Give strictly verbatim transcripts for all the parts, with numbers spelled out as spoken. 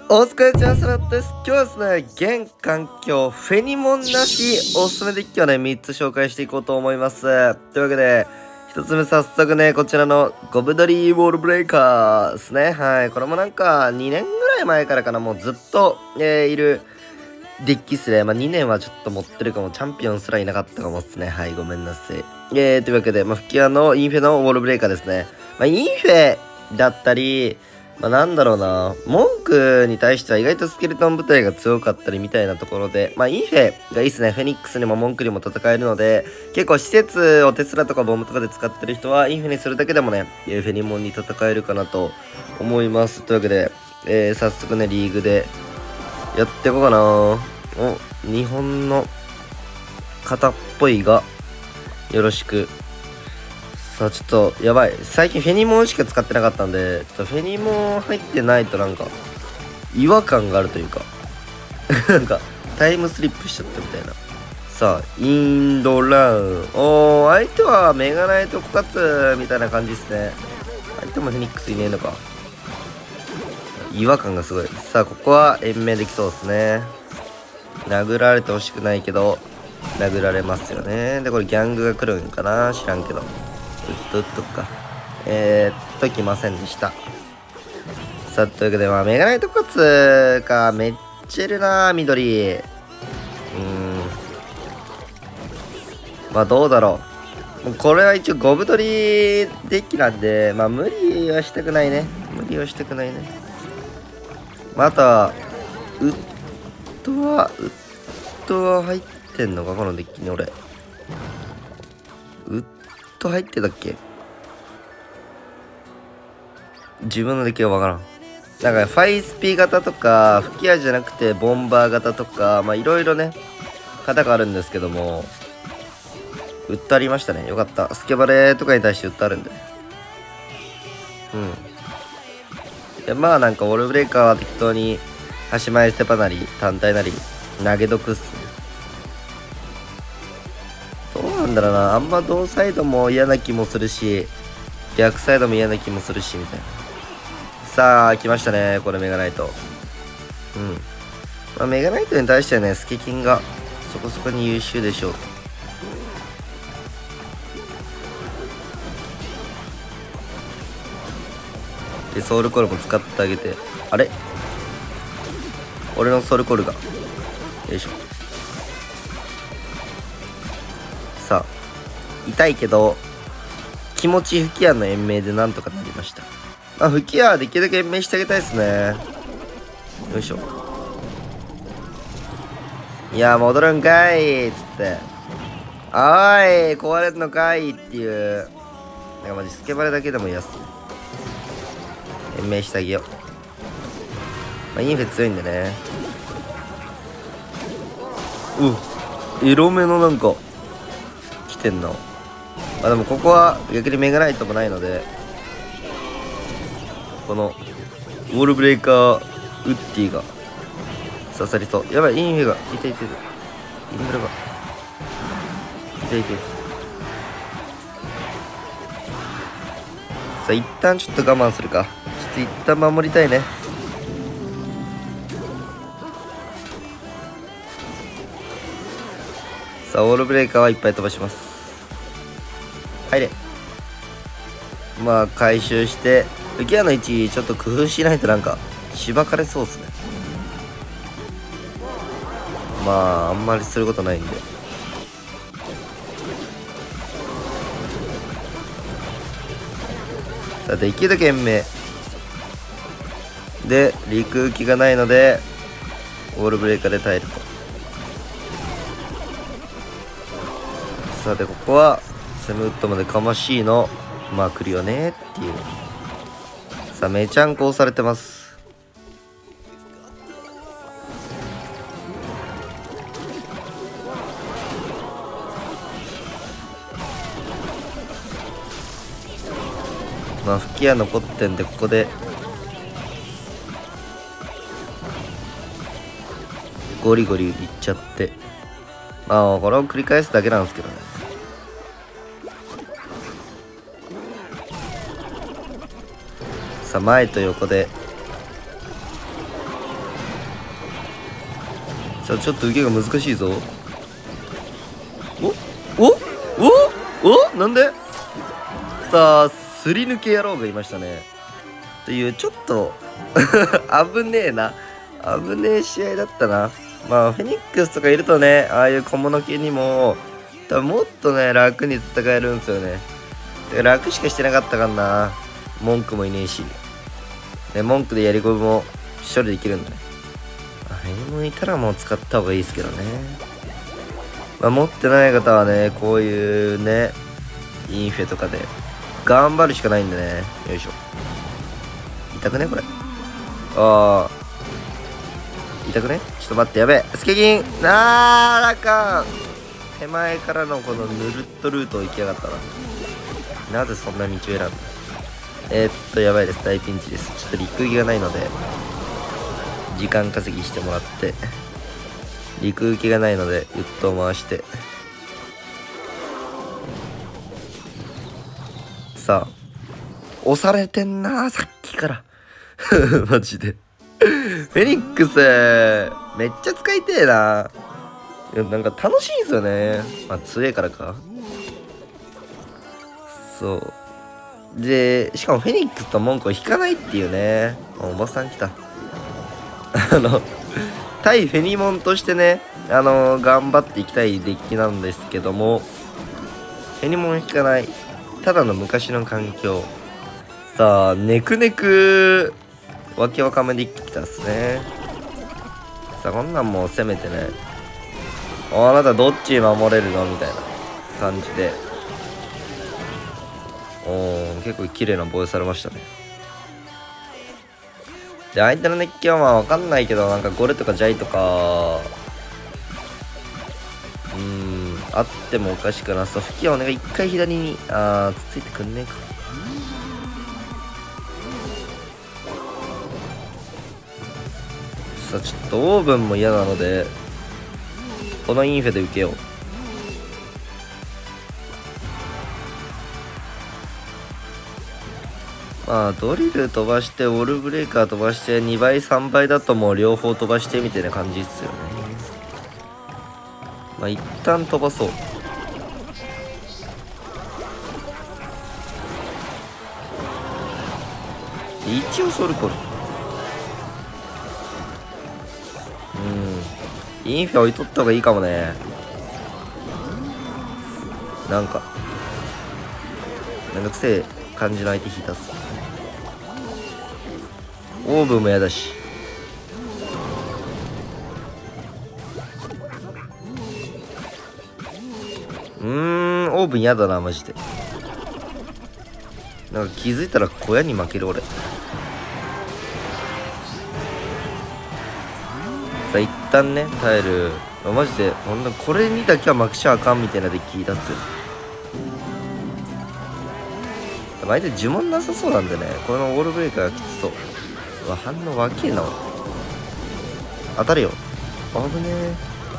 お疲れ様です。今日はですね、現環境フェニモンなしおすすめデッキをね、みっつ紹介していこうと思います。というわけで、ひとつめ早速ね、こちらのゴブドリーウォールブレイカーですね。はい。これもなんかにねんぐらい前からかな、もうずっと、えー、いるデッキっすね。まあにねんはちょっと持ってるかも。チャンピオンすらいなかったかもっすね。はい、ごめんなさい。えー、というわけで、まあ、吹き矢のインフェのウォールブレイカーですね。まあ、インフェだったり、まあ、なんだろうな、文句に対しては意外とスケルトン部隊が強かったりみたいなところで、まあ、インフェがいいっすね。フェニックスにも文句にも戦えるので、結構施設をテスラとかボムとかで使ってる人は、インフェにするだけでもね、フェニモンに戦えるかなと思います。というわけで、えー、早速ね、リーグでやっていこうかな。お、日本の方っぽいが、よろしく。さあちょっとやばい、最近フェニモンしか使ってなかったんで、ちょっとフェニモン入ってないとなんか違和感があるというかなんかタイムスリップしちゃったみたいな。さあインドラウン、おー、相手はメガナイトコカツみたいな感じですね。相手もフェニックスいねえのか。違和感がすごい。さあここは延命できそうですね。殴られてほしくないけど殴られますよね。でこれギャングが来るんかな、知らんけど。うっとうっとか。えー、っと、来ませんでした。さあ、というわけで、まあ、メガナイトコツか、めっちゃいるな、緑。うーん。まあ、どうだろう。これは一応、ゴブドリデッキなんで、まあ、無理はしたくないね。無理はしたくないね。まあ、あとは、ウッドは、ウッドは入ってんのか、このデッキに俺。ウッド入ってたっけ？自分のデッキはわからん。なんかファイスピ型とか吹き矢じゃなくてボンバー型とか、まあいろいろね型があるんですけども、ウッドありましたね。よかった。スケバレとかに対してウッドあるんで、うん。でまあなんかウォールブレイカーは適当に端前ステパなり単体なり投げ得っすね。どうなんだろうな、あんま同サイドも嫌な気もするし、逆サイドも嫌な気もするしみたいな。さあ来ましたね、これメガナイト。うん、まあ、メガナイトに対してはね、スケキンがそこそこに優秀でしょう。でソウルコールも使ってあげて、あれ俺のソウルコールがよいしょ。さあ痛いけど気持ち吹き矢の延命でなんとかなりました。まあ吹き矢はできるだけ延命してあげたいですね。よいしょ。いや戻るんかいっつって、おーい壊れるのかいっていう、なんかマジスケバレだけでも嫌っすね。延命してあげよう。まあインフェ強いんでね。うん、エロめのなんか来てんな。まあでもここは逆にメガナイトもないので、このウォールブレイカーウッディが刺さりそう。やばい、インフェがいていてる。インフレがいていてる。さあ一旦ちょっと我慢するか。ちょっと一旦守りたいね。さあウォールブレイカーはいっぱい飛ばします。入れ。まあ回収して浮き矢の位置ちょっと工夫しないとなんかしばかれそうっすね。まああんまりすることないんで、さあできるだけ延命で陸浮きがないのでウォールブレイカーで耐えると。さあでここはセムウッドまでかましいのまあ来るよねっていう。さあめちゃんこ押されてます。まあ吹き矢残ってんで、ここでゴリゴリいっちゃって、まあこれを繰り返すだけなんですけどね。さあ前と横でさあちょっと受けが難しいぞ。おおおおなんでさあすり抜け野郎がいましたね。というちょっと危ねえな危ねえ試合だったな。まあフェニックスとかいるとね、ああいう小物系にも多分もっとね楽に戦えるんですよね。楽しかしてなかったからな。文句もいねえし、ね、文句でやり込みも処理できるんだね。まあ、フェニモンいたらもう使った方がいいですけどね。まあ、持ってない方はね、こういうねインフェとかで頑張るしかないんでね。よいしょ。痛くねこれ。ああ痛くね。ちょっと待って、やべえスケキンなーらかん。手前からのこのヌルッとルートを行きやがったな。なぜそんな道を選んだ。えー、っとやばいです、大ピンチです。ちょっと陸行きがないので時間稼ぎしてもらって、陸行きがないのでウッドを回して、さあ押されてんなさっきからマジでフェニックスめっちゃ使いてえな。いやなんか楽しいんすよね。まあ強えからか。そうでしかもフェニックスと文句を引かないっていうね。おばさん来たあの対フェニモンとしてね、あのー、頑張っていきたいデッキなんですけども、フェニモン引かないただの昔の環境。さあネクネクわきわかめで一気来たっすね。さあこんなんもう攻めてね、あなたどっち守れるのみたいな感じで、おー結構綺麗な防衛されましたね。で相手の熱気はまあ分かんないけど、なんかゴレとかジャイとかうーんあってもおかしくなさそう。吹きはお願い。一回左にあーつついてくんねえか。さあちょっとオーブンも嫌なのでこのインフェで受けよう。まあドリル飛ばしてウォールブレーカー飛ばしてにばいさんばいだともう両方飛ばしてみたいな感じっすよね。まあ一旦飛ばそう。一応ソルコルうんインフェ置いとった方がいいかもね。なんかめんどくせえ感じの相手引いたっす。オーブンもやだし、うーんオーブンやだなマジで。なんか気づいたら小屋に負ける俺。さあ一旦ね耐える。マジでほんとこれにだけは負けちゃあかんみたいなデッキ出す。相手呪文なさそうなんでね、このウォールブレーカーがきつそう。うわ反応若えな。当たるよ。危ねえ。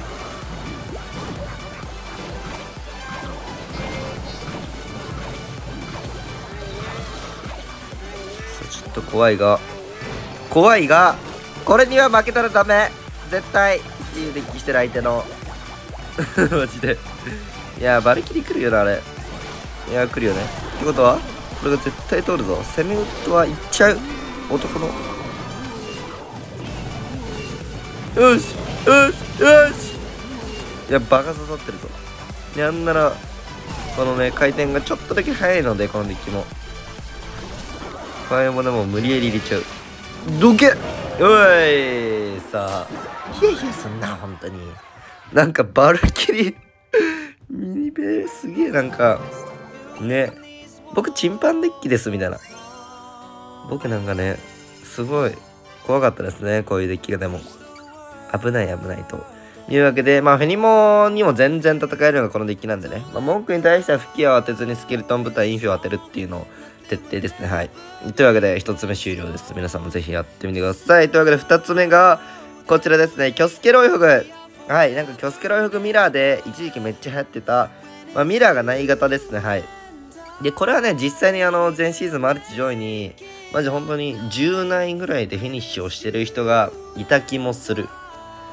ちょっと怖いが怖いがこれには負けたらダメ絶対っていうデッキしてる相手のマジで。いやバルキリ来るよなあれ。いや来るよね。ってことはこれが絶対通るぞ。攻めウッドはいっちゃう男の。よしよしよし。いやバカ刺さってるぞ。なんならこのね回転がちょっとだけ速いのでこのデッキもファイもでも無理やり入れちゃう。どけおいさあヒヤヒヤすんな本当に。なんかバルキリミニベーすげえなんかね、僕チンパンデッキですみたいな。僕なんかねすごい怖かったですねこういうデッキが。でも危ない危ないというわけで、まあフェニモンにも全然戦えるのがこのデッキなんでね、まあ、文句に対しては吹き矢を当てずにスケルトン部隊インフィを当てるっていうのを徹底ですね。はい。というわけでひとつめ終了です。皆さんもぜひやってみてください。というわけでふたつめがこちらですね。キョスケロイフグ。はい。なんかキョスケロイフグミラーで一時期めっちゃ流行ってた、まあ、ミラーがない型ですね。はい。で、これはね、実際にあの前シーズンマルチ上位にマジ本当にじゅう何位ぐらいでフィニッシュをしてる人がいた気もする。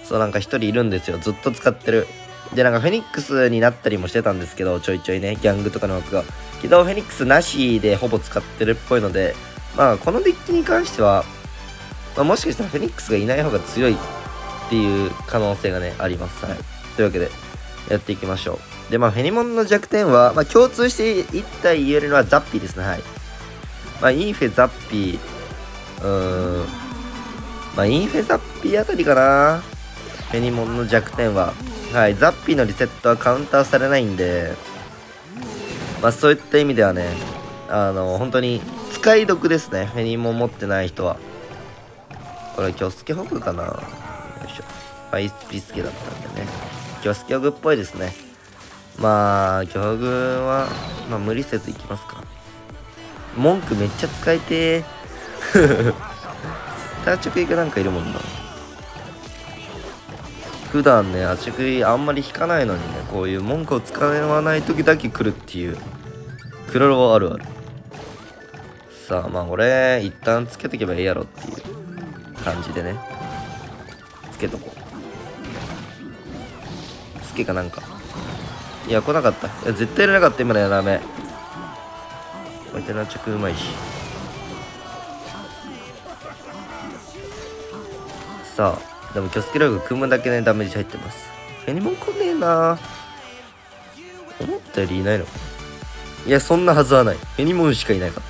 そうなんか一人いるんですよ、ずっと使ってる。でなんかフェニックスになったりもしてたんですけど、ちょいちょいねギャングとかの枠がけどフェニックスなしでほぼ使ってるっぽいので、まあこのデッキに関しては、まあ、もしかしたらフェニックスがいない方が強いっていう可能性がねあります。はい、というわけでやっていきましょう。でまあフェニモンの弱点は、まあ、共通して一体言えるのはザッピーですね。はい、まあインフェザッピー、うーんまあインフェザッピーあたりかな、フェニモンの弱点は。はい、ザッピーのリセットはカウンターされないんで、まあそういった意味ではね、あの本当に使い得ですね、フェニモン持ってない人は。これキョスケホグかな、よいしょ、ファイスピスケだったんでね、キョスケホグっぽいですね。まあキョホグはまあ無理せずいきますか。文句めっちゃ使いてーターチョクイがなんかいるもんな。普段ね、アチクイあんまり引かないのにね、こういう文句を使わない時だけ来るっていう、クロロあるある。さあ、まあ俺、一旦つけとけばいいやろっていう感じでね、つけとこう。つけかなんか。いや、来なかった。いや、絶対入れなかった、今のやダメ。こいつのアチクイうまいし。さあ、でもキョスケログ組むだけねダメージ入ってます。フェニモン来ねえな、思ったよりいないの。いやそんなはずはない、フェニモンしかいなかった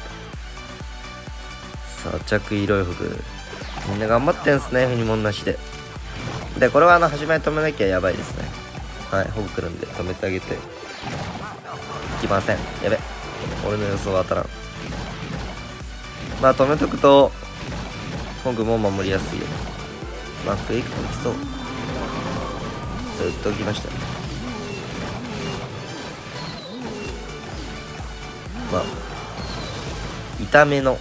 。さあ着色い服、みんな頑張ってんすね、フェニモンなしで。でこれはあの始め止めなきゃやばいですね。はい、ホグ来るんで止めてあげて。いきません、やべ、俺の予想は当たらん。まあ止めとくとホグも守りやすいよ。まあクイックも来そう。ずっときましたね。まあ痛めの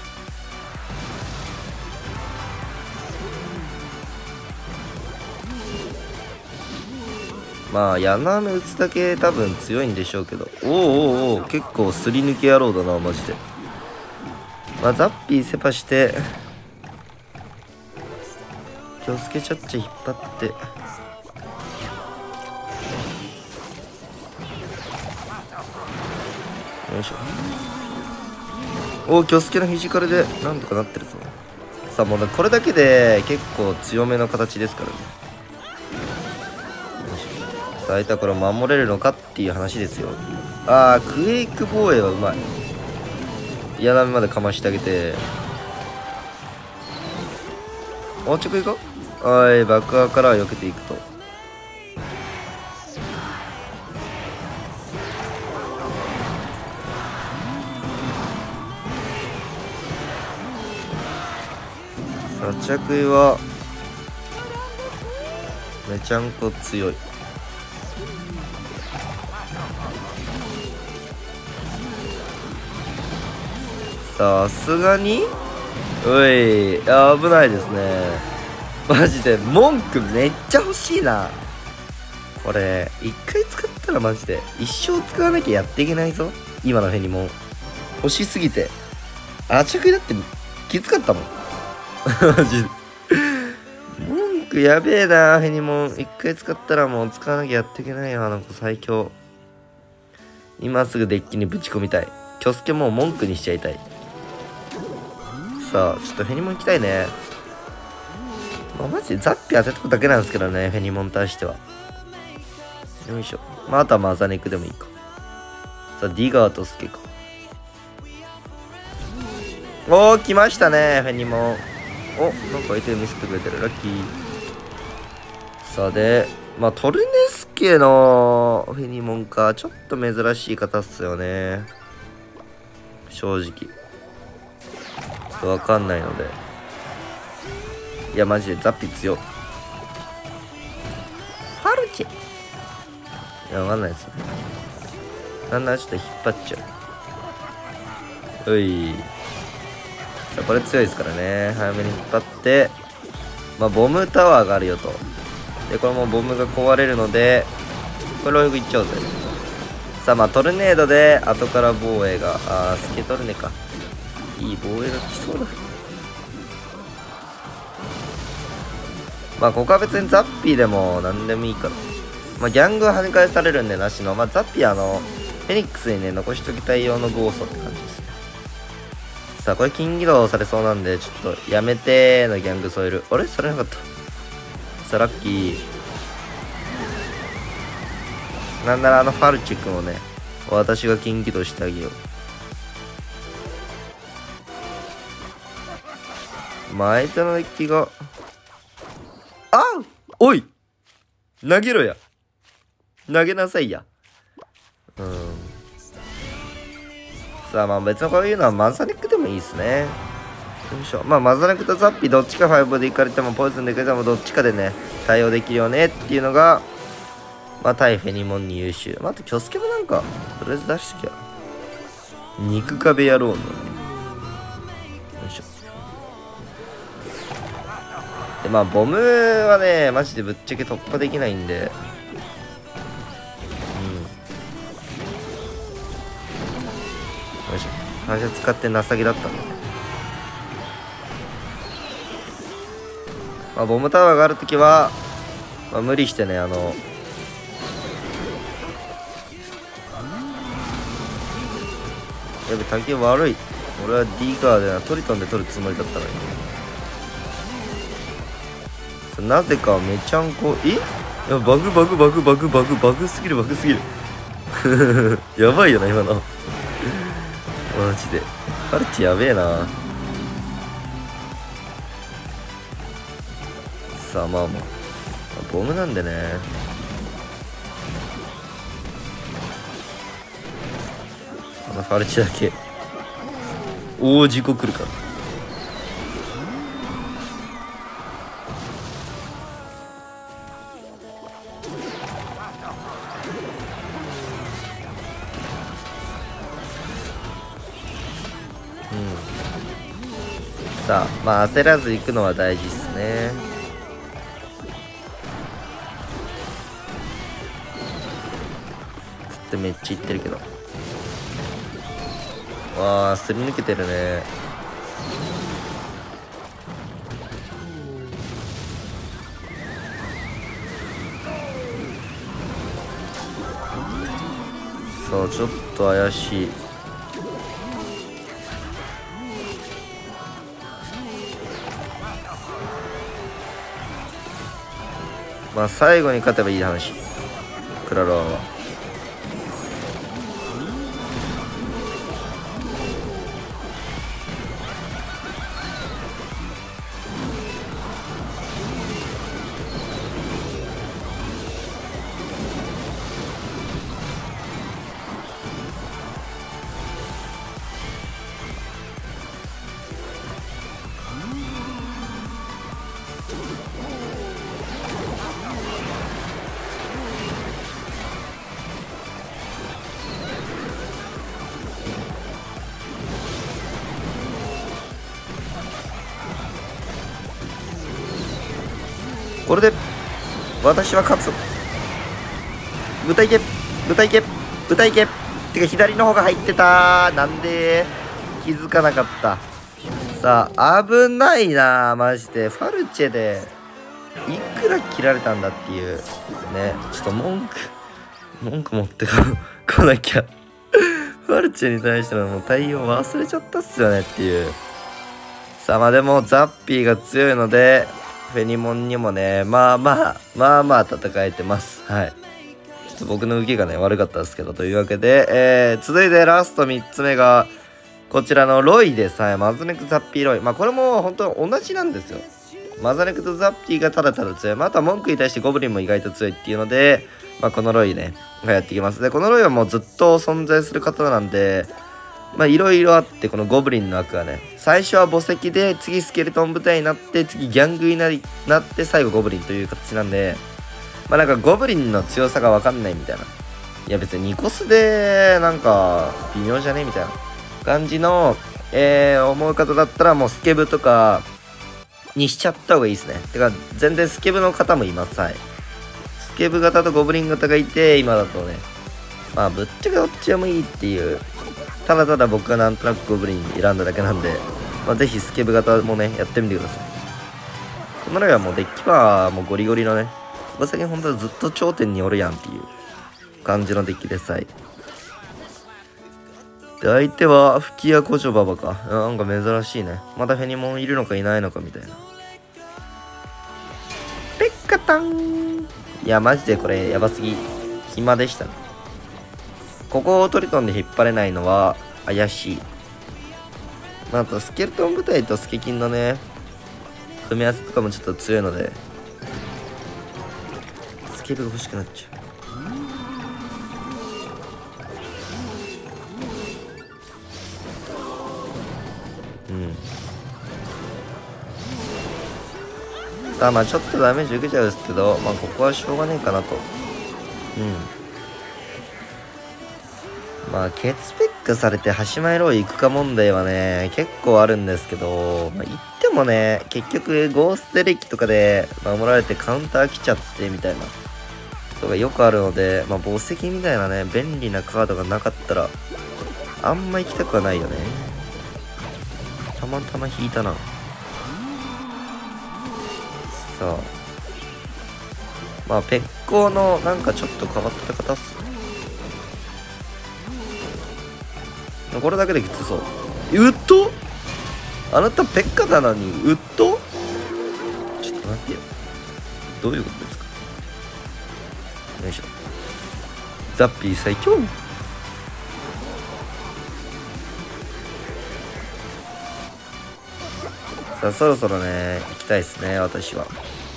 まあ柳雨打つだけ多分強いんでしょうけど、おおおお結構すり抜け野郎だなマジで。まあザッピーセパして気をつけちゃっちゃ引っ張って、よいしょ。おお、キョスケのフィジカルでなんとかなってるぞ。さあもうこれだけで結構強めの形ですからね。よいしょ。さあ相手はこれを守れるのかっていう話ですよ。ああクエイク防衛はうまい。嫌な目までかましてあげて、おちょくいこう。はい、爆破から避けていくと。さあ着衣はめちゃんこ強い。さすがにおい、危ないですねマジで。文句めっちゃ欲しいなこれ。一回使ったらマジで一生使わなきゃやっていけないぞ今のフェニモン。欲しすぎてあちゃくいだってきつかったもんマジで文句やべえなフェニモン。一回使ったらもう使わなきゃやっていけないよ、あの子最強。今すぐデッキにぶち込みたい。キョスケもう文句にしちゃいたい。さあちょっとフェニモン行きたいね。まあ、マジでザッピ当てとくだけなんですけどね、フェニモンに対しては。よいしょ。まああとはマザネクでもいいか。さあディガーとスケか。おー来ましたねフェニモン。おなんか相手見せてくれてる、ラッキー。さあでまあトルネスケのフェニモンか、ちょっと珍しい方っすよね正直。わかんないので。いやマジでザッピ強。ファルチェ。いやわかんないですよね。なんならちょっと引っ張っちゃう。うい。さあこれ強いですからね。早めに引っ張って、まあボムタワーがあるよと。でこれもボムが壊れるのでこれロイグいっちゃおうぜ。さあまあトルネードで後から防衛が、あースケトルネか、いい防衛が来そうだ。 まあここは別にザッピーでも何でもいいから。まあギャングは跳ね返されるんでなしの、まあザッピーはあの、フェニックスにね、残しときたい用のゴーストって感じですね。さあ、これ金起動されそうなんで、ちょっとやめてーのギャング添える。あれされなかった。さあ、ラッキー。なんならあのファルチ君をね、私が金起動してあげよう。まあ相手のデッキが、あっおい投げろや。投げなさいや。うん。さあまあ別にこういうのはマザネックでもいいですね。よいしょ。まあマザネックとザッピーどっちかファイブでいかれてもポイズンでいかれてもどっちかでね、対応できるよねっていうのが、まあ対フェニモンに優秀。まああとキョスケもなんか、とりあえず出してきゃ。肉壁野郎のね。よいしょ。でまあボムはね、マジでぶっちゃけ突破できないんで、よいしょ。反射使って情けだったんだね。まあボムタワーがあるときは、まあ、無理してね、あのやべ竹悪い。俺は D ガーでなトリトンで取るつもりだったのに、なぜかめちゃんこ、えいやバグバグバグバグバグバグすぎるバグすぎるやばいよな今のマジでパルチやべえな。さあまあまあボムなんでね、あのファルチだけおお事故来るか。さあまあ焦らず行くのは大事ですね。つってめっちゃいってるけど、わあすり抜けてるね。そうちょっと怪しい。まあ最後に勝てばいい話。クラロワはこれで私は勝つ。豚いけ豚いけ豚いけてか左の方が入ってた。なんで気づかなかった。さあ危ないなマジで。ファルチェでいくら切られたんだっていうね。ちょっと文句文句持ってこ来なきゃファルチェに対してのもう対応忘れちゃったっすよねっていう。さあまあでもザッピーが強いのでフェニモンにもね、まあまあ、まあまあ戦えてます。はい。ちょっと僕の受けがね、悪かったですけど、というわけで、えー、続いてラストみっつめが、こちらのロイです。はい。マザネクザッピーロイ。まあこれも本当同じなんですよ。マザネクとザッピーがただただ強い。まあ、あとは文句に対してゴブリンも意外と強いっていうので、まあこのロイね、がやってきます。で、このロイはもうずっと存在する方なんで、まあいろいろあって、このゴブリンの枠はね、最初は墓石で、次スケルトン部隊になって、次ギャングになりなって、最後ゴブリンという形なんで、まあなんかゴブリンの強さがわかんないみたいな。いや別にニコスで、なんか微妙じゃねみたいな感じの、えー、思う方だったらもうスケブとかにしちゃった方がいいですね。てか、全然スケブの方もいます。はい。スケブ型とゴブリン型がいて、今だとね、まあぶっちゃけどっちでもいいっていう、ただただ僕がなんとなくゴブリン選んだだけなんで、まあ、ぜひスケブ型もね、やってみてください。 その時はもうデッキパーもうゴリゴリのね、ここ最近ほんとずっと頂点におるやんっていう感じのデッキでさえ。で、相手は吹き矢古女ババか。なんか珍しいね。またフェニモンいるのかいないのかみたいな。ペッカタン。いや、マジでこれやばすぎ。暇でしたね。ここをトリトンで引っ張れないのは怪しい。まあ、あとスケルトン部隊とスケキンのね、組み合わせとかもちょっと強いので、スケールが欲しくなっちゃう。うん。さあ、まあちょっとダメージ受けちゃうんですけど、まあここはしょうがねえかなと。うん。まあケツペックされて端前ロー行くか問題はね、結構あるんですけど、まあ言ってもね、結局ゴーストデッキとかで守られてカウンター来ちゃってみたいなことがよくあるので、まあ墓石みたいなね、便利なカードがなかったら、あんま行きたくはないよね。たまたま引いたな。さあ。まあ、ペッコーのなんかちょっと変わった方っすね。これだけできつそう。ウッド？あなたペッカなのにウッド？ちょっと待ってよ。どういうことですか？よいしょ。ザッピー最強。さあ、そろそろね、行きたいですね、私は。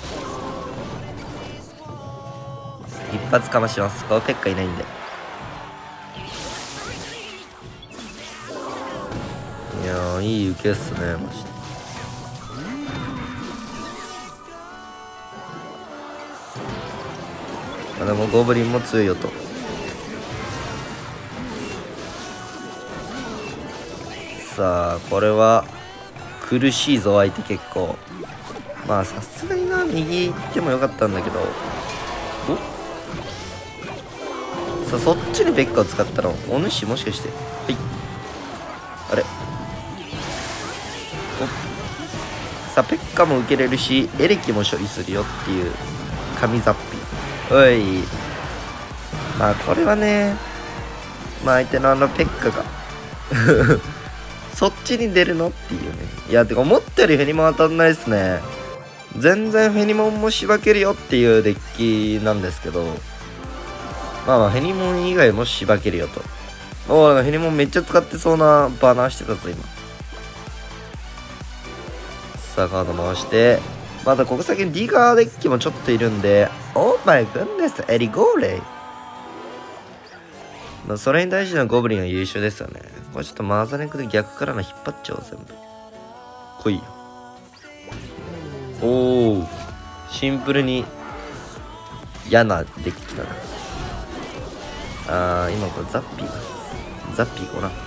一発かまします。このペッカいないんで。いやー、いい受けっすね、マジで。あ、でもゴブリンも強いよと。さあ、これは苦しいぞ、相手結構。まあ、さすがにな、右行ってもよかったんだけど。おさあ、そっちにベッカを使ったの、お主もしかして。はい。あれおさあ、ペッカも受けれるし、エレキも処理するよっていう、神ザッピ。おい。まあ、これはね、まあ、相手のあのペッカが。そっちに出るのっていうね。いや、てか思ったよりフェニモン当たんないですね。全然フェニモンもしばけるよっていうデッキなんですけど。まあまあ、フェニモン以外もしばけるよと。おー、フェニモンめっちゃ使ってそうなバナーしてたぞ、今。さあ、カード回して。まだここ先にディガーデッキもちょっといるんで。オーマイグンネス、エリゴーレイ。まあ、それに対してのゴブリンは優秀ですよね。これちょっとマザネクで逆からの引っ張っちゃおう、全部。来いよ。おー。シンプルに嫌なデッキだな。あー、今これザッピー。ザッピーかな。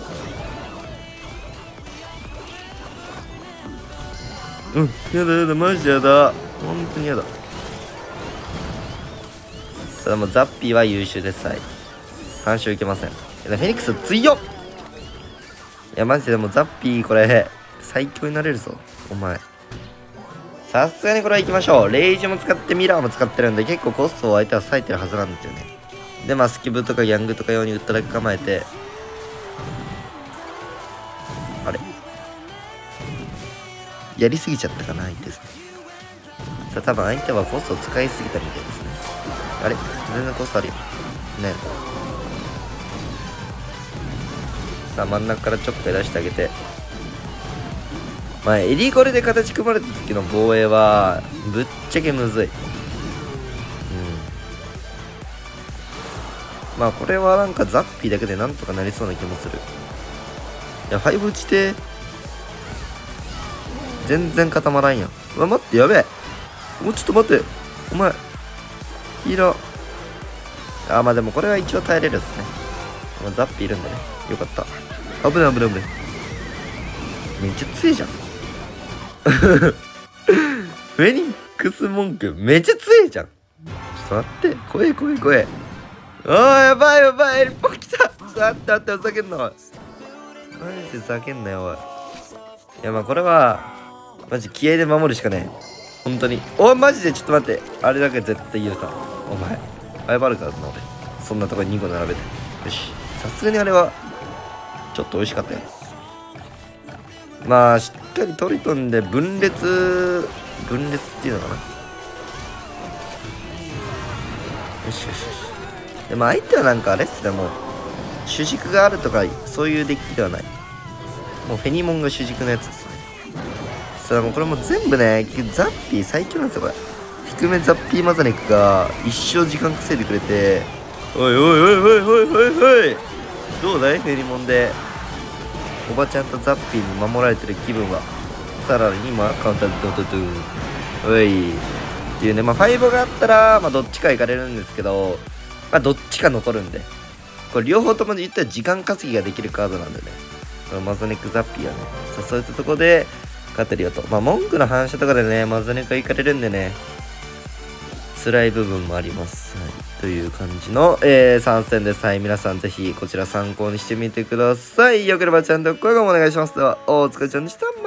うん、やだやだ、マジやだ。本当にやだ。さあ、もうザッピーは優秀です。はい。干渉いけません。フェニックス強っ。いやマジでもうザッピーこれ最強になれるぞお前。さすがにこれは行きましょう。レイジも使ってミラーも使ってるんで結構コストを相手は割いてるはずなんですよね。でまあスキブとかヤングとか用にウッドだけ構えて、あれやりすぎちゃったかな相手さん。さあ多分相手はコストを使いすぎたみたいですね。あれ全然コストあるよね。さあ真ん中からちょっと出してあげて、まあエリゴレで形組まれた時の防衛はぶっちゃけむずい。うんまあこれはなんかザッピーだけでなんとかなりそうな気もする。いやファイブ打ちて全然固まらんやん。うわ待ってやべえ、もうちょっと待ってお前ヒーラー。あまあでもこれは一応耐えれるっすね。もうザッピーいるんでねよかった。危ない危ない危ない。めっちゃ強いじゃん。フェニックス文句めっちゃ強いじゃん。ちょっと待って怖え怖え怖え。あーやばいやばいエリポン来た。ちょっと待って待ってふざけんなおい。マジでふざけんなよおい。いやまあこれはマジ気合で守るしかねえ。 本当に。おい、マジでちょっと待って。あれだけ絶対許さん。お前。謝るからな、俺。そんなとこににこ並べて。よし。さすがにあれは、ちょっと美味しかったよ。まあ、しっかりトリトンで分裂、分裂っていうのかな。よしよしよし。でも相手はなんかあれっすね、もう、主軸があるとか、そういうデッキではない。もうフェニモンが主軸のやつですね。さあ、もうこれも全部ね、ザッピー最強なんですよ、これ。低めザッピーマザネクが一生時間稼いでくれて、おいおいおいおいおいおいおい、どうだいフェニモンで。おばちゃんとザッピーに守られてる気分は。さらに今、カウンターでドドドゥン。おい。っていうね、まあ、ファイブがあったら、まあ、どっちか行かれるんですけど、まあ、どっちか残るんで。これ両方とも言ったら時間稼ぎができるカードなんでね。このマザネクザッピーはね、そういったとこで勝てるよと。まあ、文句の反射とかでね、マザネクが行かれるんでね、辛い部分もあります。はい。という感じの、えー、参戦です。はい。皆さんぜひこちら参考にしてみてください。よければチャンネル登録お願いします。では、お疲れちゃんでした。